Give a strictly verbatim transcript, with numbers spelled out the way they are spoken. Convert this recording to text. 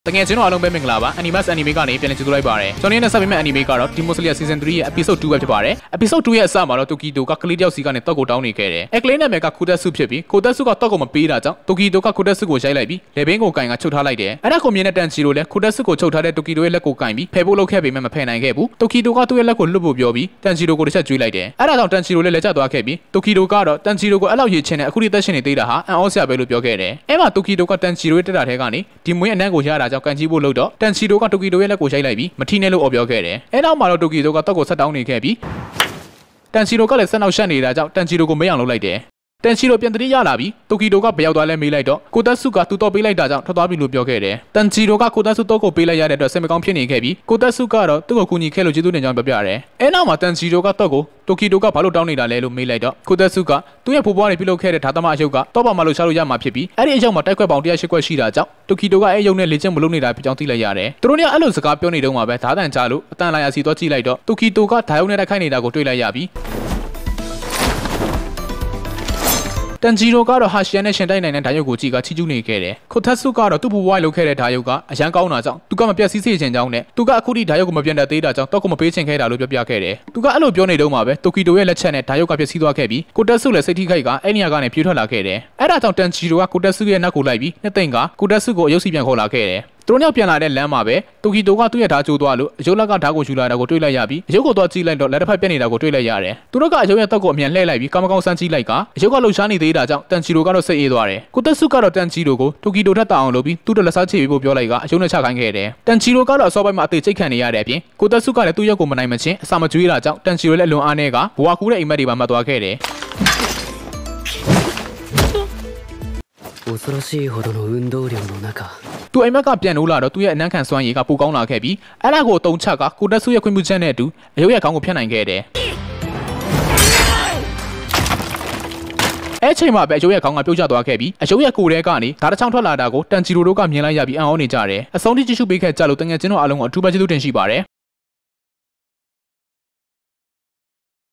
တကယ်ကျွန်တော်အားလုံးပဲမင်္ဂလာပါ Animus Anime ကနေပြန်လည်ကြိုဆိုလိုက်ပါတယ်ကျွန်တော်ရဲ့ဆက်ပေးမဲ့ Anime ကတော့ Demon Slayer Season threeရဲ့ Episode two ပဲဖြစ်ပါတယ် Episode twoရဲ့အစမှာတော့ Tokito ကကလေးတယောက်စီကနေတောက်ကိုတောင်းနေခဲ့တယ်အဲကလေးနာမည်က Kotetsu ဖြစ်ပြီး Kotetsu ကတောက်ကိုမပေးတာကြောင့် Tokito က Kotetsu ကိုရိုက်လိုက်ပြီးလေဘင်းကိုကင်ကချုပ်ထားလိုက်တယ်အဲ့ဒါကိုမြင်တဲ့ Tanjiro လည်း Kotetsu ကိုချုပ်ထားတဲ့ Tokito ရဲ့လက်ကိုကင်ပြီးဖယ်ဖို့လုပ်ခဲ့ပေမဲ့မဖယ်နိုင်ခဲ့ဘူး Tokito ကသူ့ရဲ့လက်ကိုလွတ်ဖို့ပြောပြီး Tanjiro ကိုတစ်ချက်ကျွေးလိုက်တယ်အဲ့ဒါကြောင့် Tanjiro လည်းလက်ကျသွားခဲ့ပြီး Tokito ကတော့ Tanjiro ကိုအဲ့လောက်ရည်ချင်တဲ့အခုဒီသက်ရှင်နေသေးတာဟာအံ့ဩစရာပဲလို့ပြောခဲ့တယ်အဲ့မှာ Tokito က Tanjiro ရဲ့တက်တာထဲကနေဒီမွေးအနံ့ကိုရတာကြောင့်ကန်ကြီးဖို့လုပ်တော့ Tanjiro က Tokito ရဲ့လက်ကိုရိုက်လိုက်ပြီးမထီနဲ့လို့អော်ပြောခဲ့တယ်အဲ့နောက်မှာတော့ Tokito ကတောက်ကိုဆက်တောင်းနေခဲ့ပြီး Tanjiro ကလည်းဆက်နောက်ရှက်နေတာကြောင့် Tanjiro ကိုမေးအောင်လုပ်လိုက်တယ်Tanjiro ပြန်တတိရလာပြီး Tokito ကဘယ်ရောက်သွားလဲမေးလိုက်တော့ Kotetsu ကသူ့တော့ပေးလိုက်တာကြောင့်ထွက်သွားပြီလို့ပြောခဲ့တယ် Tanjiro က Kotetsu တော့ကိုပေးလိုက်ရတဲ့အတွက်စိတ်မကောင်းဖြစ်နေခဲ့ပြီး Kotetsu ကတော့သူ့ကိုကူညီခဲ့လို့ကျေးဇူးတင်ကြောင်းပြောပြတယ်အဲနောက်မှာ Tanjiro ကတော့ကို Tokito ကဘာလို့တောင်းနေတာလဲလို့မေးလိုက်တော့ Kotetsu ကသူ့ရဲ့ဖိုးပွားတွေပြုလုပ်ခဲ့တဲ့ဓာတ်သမားအယုတ်ကတော့ပါမလို့ရှာလို့ရမှာဖြစ်ပြီးအဲ့ဒီအယုတ်မှာတိုက်ခွက်ပေါင်းone oh eightခွက်ရှိတာကြောင့် Tokito ကအဲ့အယုတ်နဲ့လေ့ကျင့်မလုပ်နေတာဖြစ်ကြောင်းသိလိုက်ရတယ်သူတို့ကအဲ့လိုစကားပြောနေတုန်းမှာပဲဓာတ်တန်ချလို့အတန်လာရစီတော့ကြည့်လိုက်တော့ Tokito ကဓာတ်ရုံနဲ့တိုက်ခိုက်နေတာကိုတွေ့လိုက်ရပြီးTanjiro ကတော့ Hashian နဲ့ရှင်တိုက်နိုင်တဲ့ဓာတ်ရုပ်ကိုကြည့်ကချီးကျူးနေခဲ့တယ်။ Kotetsu ကတော့သူ့ဘူဝိုင်းလုပ်ခဲ့တဲ့ဓာတ်ရုပ်ကအရန်ကောင်းတာကြောင့်သူကမပြတ်စည်းစေချင်ကြောင်းနဲ့သူကအခုထိဓာတ်ရုပ်ကိုမပြန်တတ်သေးတာကြောင့်တော့ကိုမပေးချင်ခဲ့တာလို့ပြောပြခဲ့တယ်။သူကအဲ့လိုပြောနေတုန်းမှာပဲ Tokito ရဲ့လက်ချက်နဲ့ဓာတ်ရုပ်ကပြည့်စည်သွားခဲ့ပြီး Kotetsu လည်းစိတ်ထိခိုက်ကအဲ့နေရာကနေပြေးထွက်လာခဲ့တယ်။အဲ့ဒါကြောင့် Tanjiro က Kotetsu ရဲ့နောက်ကိုလိုက်ပြီးနှစ်သိမ့်က Kotetsu ကိုအယုတ်စီပြန်ခေါ်လာခဲ့တယ်။သူတို့ညပြန်လာတဲ့လမ်းမှာပဲ Tokito ကသူ့ရဲ့ဓာတ်ကျိုးသွားလို့အယုတ်လက်ကဓာတ်ကိုယူလာတာကိုတွေ့လိုက်ရပြီးအယုတ်ကိုသွားကြည့်လိုက်တော့လက်တစ်ဖက်ပြက်နေတာကိုတွေ့လိုက်ရတယ်။သူတို့ကအယုတ်ရဲ့တက်ကိုအမြန်လှည့်လိုက်ပြီးကောင်းကောင်းစမ်းကြည့်လိုက်ကအယုတ်ကလှုပ်ရှားနေသေးတာကြောင့် Tanjiro ကတော့စိတ်အေးသွားတယ်။ Kotetsu ကတော့ Tanjiro ကို Tokito ထက်တောင်အောင်လုပ်ပြီးသူ့တို့လက်စားချေပြီးဖို့ပြောလိုက်ကအယုတ်နဲ့ချခိုင်းခဲ့တယ်။ Tanjiro ကတော့အစောပိုင်းမှာအသေးချိတ်ခံနေရတဲ့အပြင် Kotetsu ကလည်းသူ့ရုပ်ကိုမနိုင်မချင်းအစာမကျွေးတာကြောင့် Tanjiro လည်းလွန်အားနေကဘဝကူးတဲ့အိမ်မက်တွေပါမှတ်သွားခဲ့တယ်။恐ろしいほどの運動量の中သူအိမ်မက်ကပြန်လို့လာတော့သူ့ရဲ့အနမ်းခံစွမ်းရည်ကပိုကောင်းလာခဲ့ပြီးအဲ့ဒါကိုအတုံးချက Kotetsu ရဲ့ခွင့်ပြုချက်နဲ့အတူအယုတ်ရဲ့ခေါင်းကိုဖျက်နိုင်ခဲ့တယ်အဲ့ချိန်မှာပဲအယုတ်ရဲ့ခေါင်းကပြုတ်ကျသွားခဲ့ပြီးအယုတ်ရဲ့ကိုယ်ထဲကနေဓာတ်တစ်ချောင်းထွက်လာတာကို Tanjiro တို့ကမြင်လိုက်ရပြီးအံ့ဩနေကြတယ်အဆုံးထိကြည့်ရှုပေးခဲ့ကြလို့တကယ်ချင်းတို့အားလုံးကိုအထူးပဲကျေးဇူးတင်ရှိပါတယ်